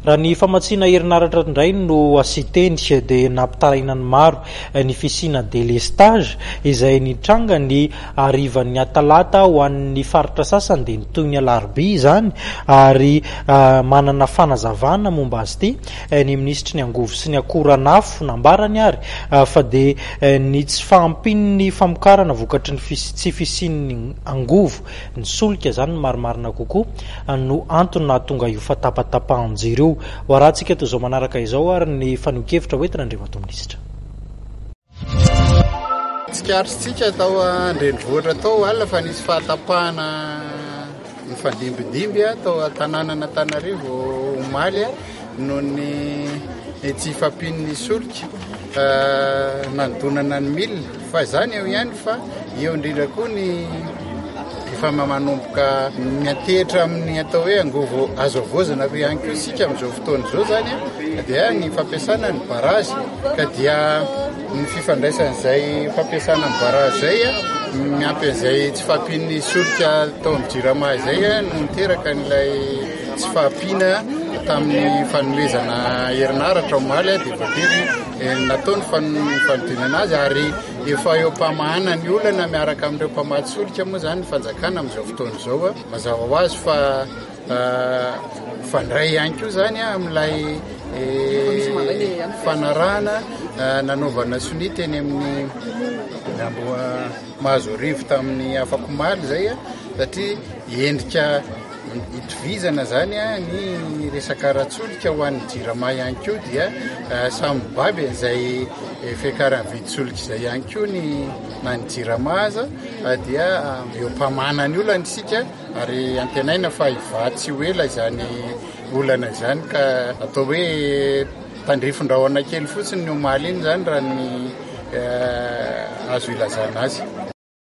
raha ny famatsiana herinaratra indray no asiteny dia nampitarainany maro ny fisina délestage izay nitranga ny arivan'ny atalata ho an'ny faritra sasany dia nitoy ny alarobia izany ary manana fanazavana momba azy ity ny ministry ny angovo sy ny akoranafo nambarany ary fa dia ny tsy fahampin'ny famokarana vokatry ny tsy fisian'ny angovo ny solika izany ny marimarina kokoa no antony nahatonga io fatapatapahanjiro io ho arahantsika toy izao manaraka izao ary ny fanokevitra hoentina andriamato minisitra. Tsikarotsika tao andrenivohitra tao alina fa nisy fahatapahana mifandimbidimbya tao tanànan'Antananarivo omaly noho ny tsy fampin'ny solika nanodonana ny milina fa zany eo ihany fa eo indrindra koa ny efa manomboka miantehitra amin'ny atao hoe angovo azo avozana ko ihany koa sika amin'izao fotoana izao zany dia ny fampiasana ny barazy ka dia ny fifandraisan'izay fampiasana ny barazy zay miampy an'izay tsy fahampian'ny solika tao amin'ny jirama izay no niteraka n'ilay tsy fahampiana tamin'ny fanomezana herinaratra omaly dia voatery nataony fanodinana azy ary efa eo mpamahana ny olana miaraka amin'ireo mpamaty solika moa zany ny fanjakana amin'izao fotoana izao mazava ho azy fa fandray ihany koa zany amin'ilay fanarahana nanaovana soniteny amin'ny mahazo rivo tamin'ny afakomaly zay satria endrika itovizana zany ny resaka ratsolika ho an'ny jirama ihany koa dia samy baby an'izay fiakaran'ny viditsolika izay ihany koa na ny jirama aza dia eo mpamana ny olana isika ary antenaina fa hivatsy ho ela izany olana izany ka atao hoe tandrifondrahoana kely fotsiny ny omaly iny zany raha ny azo ilazana azy.